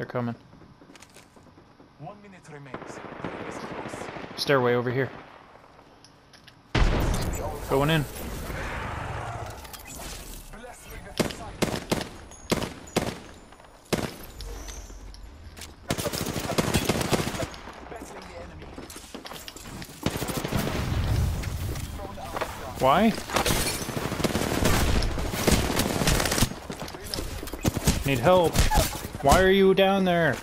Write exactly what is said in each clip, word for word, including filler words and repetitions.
They're coming. One minute remains. Is close. Stairway over here. Going in. Bless me with the sight. Battling the enemy. Thrown out. Why? Need help. Why are you down there?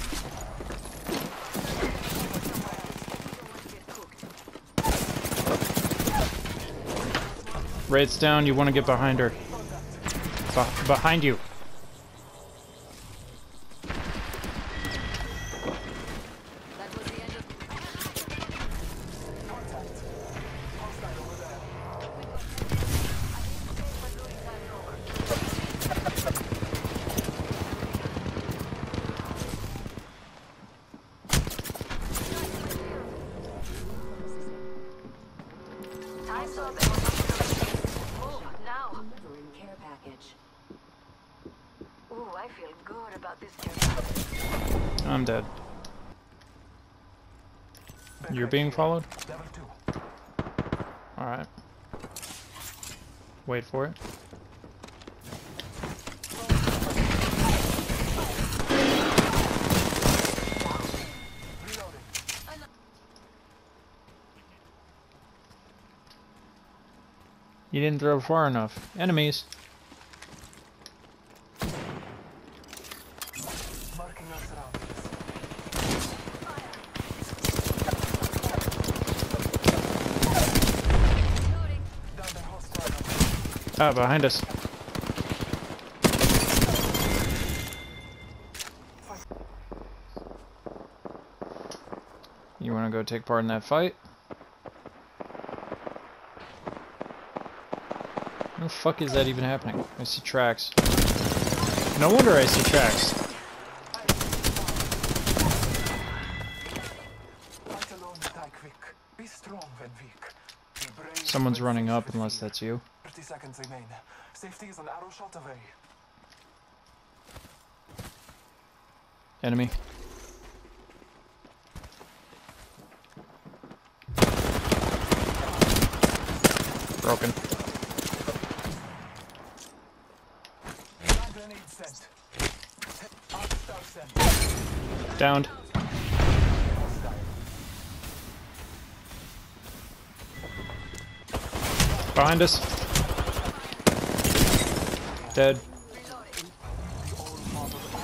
Raid's down, you want to get behind her. Be behind you. Ooh, I feel good about this. I'm dead. You're being followed? Level two. Alright. Wait for it. Reloading. You didn't throw far enough. Enemies. Marking our surroundings. Down the hostile. Ah, behind us. You want to go take part in that fight? How the fuck is that even happening? I see tracks. No wonder I see tracks. Fight alone, die quick. Be strong when weak. Be brave. Someone's when running faced up with unless fear. that's you. Thirty seconds remain. Safety is an arrow shot away. Enemy. Broken. Hand grenade sent. Hostile sent. Downed. Hostile. Behind us. Dead.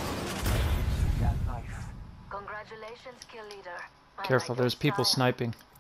Congratulations, kill leader. I Careful, like your there's people style. sniping.